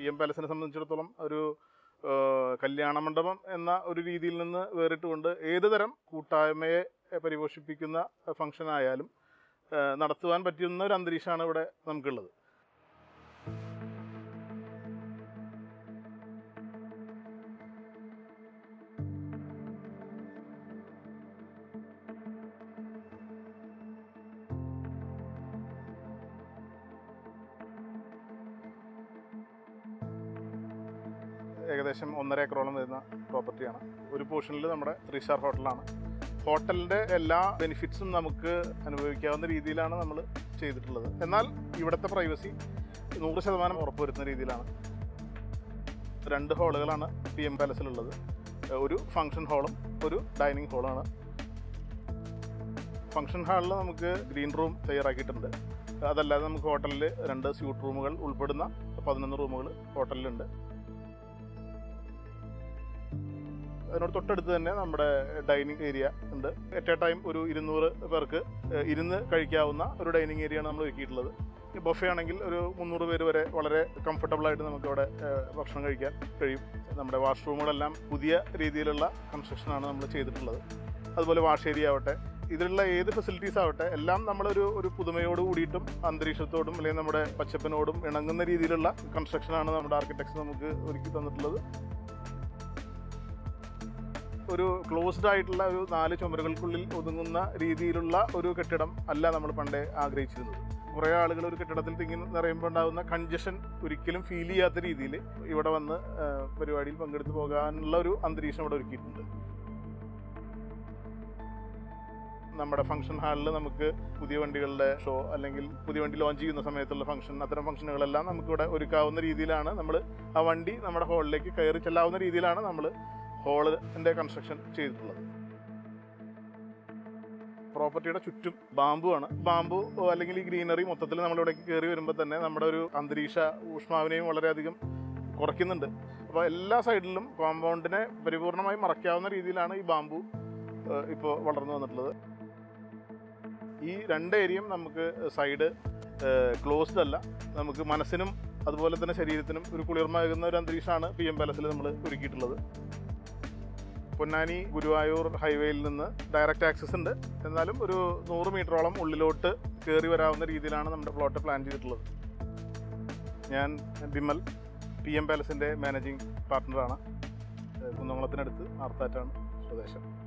PM പാലസിനെ സംബന്ധിച്ചിടത്തോളം ഒരു കല്യാണ മണ്ഡപം എന്ന ഒരു രീതിയിൽ നിന്ന് വേറിട്ടുകൊണ്ട് ഏത് തരം കൂട്ടായ്മയെ പരിപോഷിപ്പിക്കുന്ന ഫംഗ്ഷൻ ആയാലും നടത്തുവാൻ പറ്റുന്ന ഒരു അന്തരീക്ഷമാണ് ഇവിടെ നമുക്കുള്ളത്. ഏകദേശം 1.5 ഏക്കറോളം വരുന്ന പ്രോപ്പർട്ടിയാണ്. ഒരു പോർഷനിൽ നമ്മുടെ 3 സ്റ്റാർ ഹോട്ടലാണ്. ഹോട്ടലിൻ്റെ എല്ലാ ബെനിഫിറ്റ്സും നമുക്ക് അനുഭവിക്കാവുന്ന രീതിയിലാണ് നമ്മൾ ചെയ്തിട്ടുള്ളത്. എന്നാൽ ഇവിടുത്തെ പ്രൈവസി 100% ഉറപ്പുവരുത്തുന്ന രീതിയിലാണ്. 2 ഹാളുകളാണ് PM പാലസിലുള്ളത്. ഒരു ഫംഗ്ഷൻ ഹാളും ഒരു ഡൈനിങ് ഹാളുമാണ്. ഫംഗ്ഷൻ ഹാളിൽ നമുക്ക് ഗ്രീൻ റൂം തയ്യാറാക്കിയിട്ടുണ്ട്. അതല്ലാതെ നമുക്ക് ഹോട്ടലിൽ 2 സ്യൂട്ട് റൂമുകൾ ഉൾപ്പെടുന്ന 11 റൂമുകൾ ഹോട്ടലിലുണ്ട്. അതിനോട് തൊട്ടടുത്ത് തന്നെ നമ്മുടെ ഡൈനിങ് ഏരിയ ഉണ്ട്. അറ്റ് എ ടൈം ഒരു 200 പേർക്ക് ഇരുന്ന് കഴിക്കാവുന്ന ഒരു ഡൈനിങ് ഏരിയയാണ് നമ്മൾ ഒരുക്കിയിട്ടുള്ളത്. ബൊഫെ ആണെങ്കിൽ ഒരു 300 പേര് വരെ വളരെ കംഫർട്ടബിളായിട്ട് നമുക്കവിടെ ഭക്ഷണം കഴിക്കാൻ കഴിയും. നമ്മുടെ വാഷ്റൂമുകളെല്ലാം പുതിയ രീതിയിലുള്ള കൺസ്ട്രക്ഷനാണ് നമ്മൾ ചെയ്തിട്ടുള്ളത്. അതുപോലെ വാഷ് ഏരിയ ആവട്ടെ, ഇതിലുള്ള ഏത് ഫെസിലിറ്റീസ് ആവട്ടെ എല്ലാം നമ്മളൊരു പുതുമയോട് കൂടിയിട്ടും അന്തരീക്ഷത്തോടും അല്ലെങ്കിൽ നമ്മുടെ പച്ചപ്പിനോടും ഇണങ്ങുന്ന രീതിയിലുള്ള കൺസ്ട്രക്ഷനാണ് നമ്മുടെ ആർക്കിടെക്ട്സ് നമുക്ക് ഒരുക്കി തന്നിട്ടുള്ളത്. ഒരു ക്ലോസ്ഡ് ആയിട്ടുള്ള ഒരു 4 ചുമരുകൾക്കുള്ളിൽ ഒതുങ്ങുന്ന രീതിയിലുള്ള ഒരു കെട്ടിടം അല്ല നമ്മൾ പണ്ടേ ആഗ്രഹിച്ചിരുന്നത്. കുറേ ആളുകൾ ഒരു കെട്ടിടത്തിൽ തിങ്ങി നിറയുമ്പോൾ ഉണ്ടാകുന്ന കൺജഷൻ ഒരിക്കലും ഫീൽ ചെയ്യാത്ത രീതിയിൽ ഇവിടെ വന്ന് പരിപാടിയിൽ പങ്കെടുത്ത് പോകാനുള്ള ഒരു അന്തരീക്ഷം ഇവിടെ ഒരുക്കിയിട്ടുണ്ട്. നമ്മുടെ ഫംഗ്ഷൻ ഹാളിൽ നമുക്ക് പുതിയ വണ്ടികളുടെ ഷോ അല്ലെങ്കിൽ പുതിയ വണ്ടി ലോഞ്ച് ചെയ്യുന്ന സമയത്തുള്ള ഫംഗ്ഷൻ, അത്തരം ഫംഗ്ഷനുകളെല്ലാം നമുക്കിവിടെ ഒരുക്കാവുന്ന രീതിയിലാണ് നമ്മൾ ആ വണ്ടി നമ്മുടെ ഹാളിലേക്ക് കയറി ചെല്ലാവുന്ന രീതിയിലാണ് നമ്മൾ ഹാളിൻ്റെ കൺസ്ട്രക്ഷൻ ചെയ്തിട്ടുള്ളത്. പ്രോപ്പർട്ടിയുടെ ചുറ്റും ബാമ്പു ആണ്. ബാമ്പു അല്ലെങ്കിൽ ഈ ഗ്രീനറി മൊത്തത്തിൽ നമ്മളിവിടേക്ക് കയറി വരുമ്പോൾ തന്നെ നമ്മുടെ ഒരു അന്തരീക്ഷ ഊഷ്മാവിനെയും വളരെയധികം കുറയ്ക്കുന്നുണ്ട്. അപ്പോൾ എല്ലാ സൈഡിലും കോമ്പൗണ്ടിനെ പരിപൂർണമായി മറയ്ക്കാവുന്ന രീതിയിലാണ് ഈ ബാമ്പു ഇപ്പോൾ വളർന്നു വന്നിട്ടുള്ളത്. ഈ 2 ഏരിയയും നമുക്ക് സൈഡ് ക്ലോസ്ഡ് അല്ല. നമുക്ക് മനസ്സിനും അതുപോലെ തന്നെ ശരീരത്തിനും ഒരു കുളിർമയാകുന്ന ഒരു അന്തരീക്ഷമാണ് PM പാലസിൽ നമ്മൾ ഒരുക്കിയിട്ടുള്ളത്. പൊന്നാനി ഗുരുവായൂർ ഹൈവേയിൽ നിന്ന് ഡയറക്റ്റ് ആക്സസ് ഉണ്ട്. എന്നാലും ഒരു 100 മീറ്ററോളം ഉള്ളിലോട്ട് കയറി വരാവുന്ന രീതിയിലാണ് നമ്മുടെ പ്ലോട്ട് പ്ലാൻ ചെയ്തിട്ടുള്ളത്. ഞാൻ വിമൽ, PM പാലസിൻ്റെ മാനേജിംഗ് പാർട്ട്ണറാണ്. കുന്നംകുളത്തിനടുത്ത് ആർത്താറ്റാണ് സ്വദേശം.